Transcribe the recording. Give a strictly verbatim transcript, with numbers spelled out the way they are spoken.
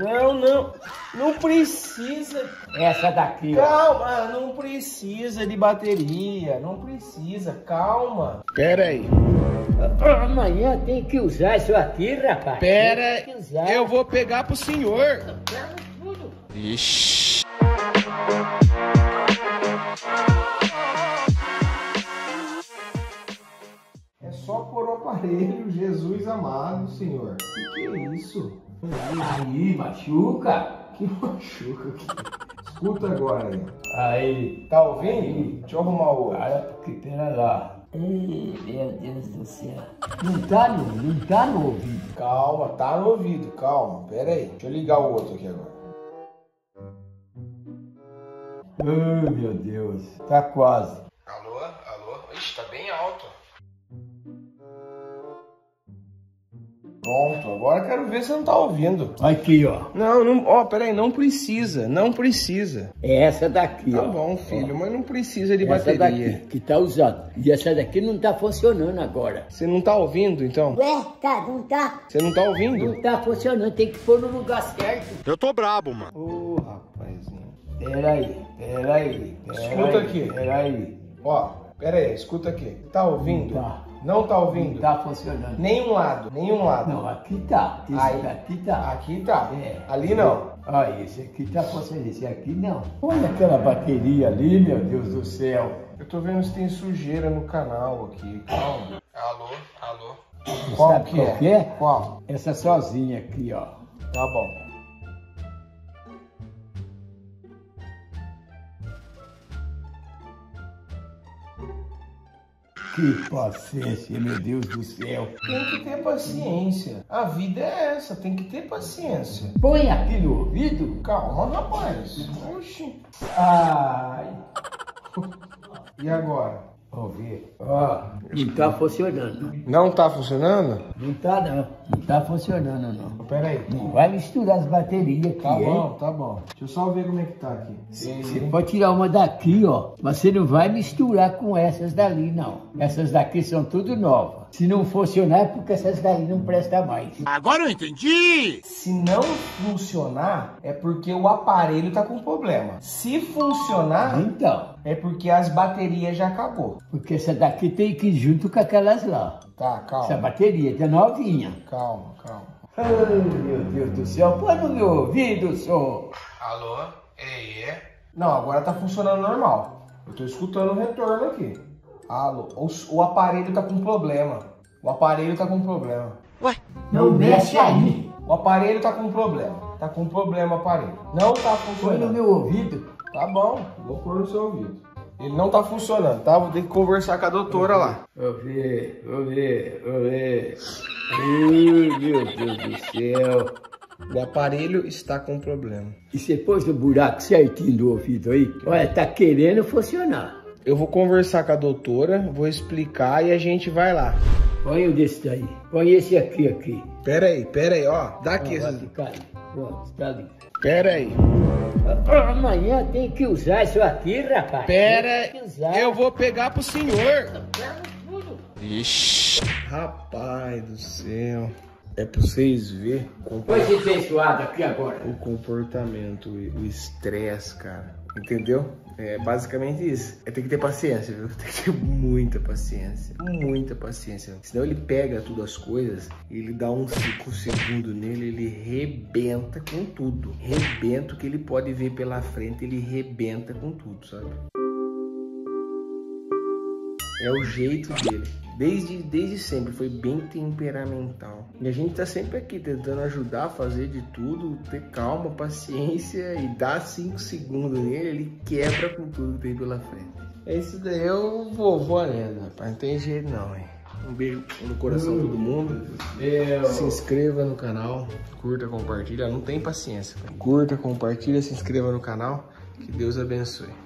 Não, não. Não precisa. Essa daqui, ó. Calma, não precisa de bateria. Não precisa, calma. Pera aí. Amanhã tem que usar isso aqui, rapaz. Pera, Tem que usar. eu vou pegar pro senhor. Pega tudo. Ixi. É só pôr o aparelho, Jesus amado, senhor. Que que é isso? Aí, machuca. Que machuca aqui. Escuta agora aí. Aí. Tá ouvindo? Deixa eu arrumar o outro. Cara, que pena lá. Ei, meu Deus do céu. Não tá no, não tá no ouvido. Calma, tá no ouvido, calma. Pera aí. Deixa eu ligar o outro aqui agora. Oh, meu Deus. Tá quase. Alô, alô. Ixi, tá bem alto. Pronto, agora eu quero ver se você não tá ouvindo. Aqui, ó. Não, não, ó, peraí, não precisa, não precisa. É essa daqui, Tá ó. bom, filho, mas não precisa de Essa bateria. daqui que tá usando. E essa daqui não tá funcionando agora. Você não tá ouvindo, então? Ué, tá, não tá? Você não tá ouvindo? Não tá funcionando, tem que pôr no lugar certo. Eu tô brabo, mano. Ô, rapazinho. Peraí, peraí. Escuta aqui. Peraí. Ó, pera aí, escuta aqui. Tá ouvindo? Não tá. Não tá Não ouvindo? tá funcionando. Nenhum lado, nenhum lado. Não, aqui tá. Esse Aí. aqui tá. Aqui tá. É. Ali não. Olha, esse aqui tá funcionando, esse aqui não. Olha aquela bateria ali, meu Deus do céu. Eu tô vendo se tem sujeira no canal aqui. Calma. Alô, alô. Você Qual sabe que qual é? que é? Qual? Essa sozinha aqui, ó. Tá bom. Que paciência, meu Deus do céu. Tem que ter paciência. A vida é essa, tem que ter paciência. Põe aqui no ouvido. Calma, rapaz. Oxi. Ai. E agora? Vamos ver. Ó, não tá funcionando. Não tá funcionando? Não tá não. Não tá funcionando não. Pera aí. Não vai misturar as baterias aqui, Tá hein? bom, tá bom. Deixa eu só ver como é que tá aqui. Você pode tirar uma daqui, ó. Mas você não vai misturar com essas dali, não. Essas daqui são tudo novas. Se não funcionar é porque essas dali não prestam mais. Agora eu entendi! Se não funcionar, é porque o aparelho tá com problema. Se funcionar, Então, é porque as baterias já acabou. porque essa daqui tem que ir junto com aquelas lá. Tá, Essa calma. bateria tá novinha. Calma, calma. Ai, meu Deus do céu. Põe no meu ouvido, senhor. Alô? É, é? Não, agora tá funcionando normal. Eu tô escutando o retorno aqui. Alô? O, o aparelho tá com problema. O aparelho tá com problema. Ué? Não mexe aí. O aparelho tá com problema. Tá com problema o aparelho. Não tá Põe no funcionando. meu ouvido. Tá bom, vou pôr no seu ouvido. Ele não tá funcionando, tá? Vou ter que conversar com a doutora lá. Vou ver, vou ver, vou ver. Ai, meu Deus do céu. O aparelho está com problema. E você pôs o buraco certinho do ouvido aí? Olha, tá querendo funcionar. Eu vou conversar com a doutora, vou explicar e a gente vai lá. Põe o desse daí. Põe esse aqui, aqui. Pera aí, pera aí, ó. Dá aqui. Vai esses- ficar ali. Pronto, tá ali. Pera aí. Amanhã tem que usar isso aqui, rapaz. Pera, Tem que usar. eu vou pegar pro senhor. Pega tudo. Ixi. Rapaz do céu. É pra vocês verem o Põe esse abençoado aqui agora. o comportamento, o estresse, cara. Entendeu? É basicamente isso. É ter que ter paciência, viu? Tem que ter muita paciência. Muita paciência. Senão ele pega todas as coisas, ele dá um cinco segundo nele, ele rebenta com tudo. Rebenta o que ele pode ver pela frente, ele rebenta com tudo, sabe? É o jeito dele. Desde, desde sempre, foi bem temperamental. E a gente tá sempre aqui tentando ajudar a fazer de tudo, ter calma, paciência e dar cinco segundos nele, ele quebra com tudo que tem pela frente. Esse daí é o vovô Arena, rapaz. Não tem jeito não, hein? Um beijo no coração de todo mundo. Se inscreva no canal, curta, compartilha. Não tem paciência. Curta, compartilha, se inscreva no canal. Que Deus abençoe.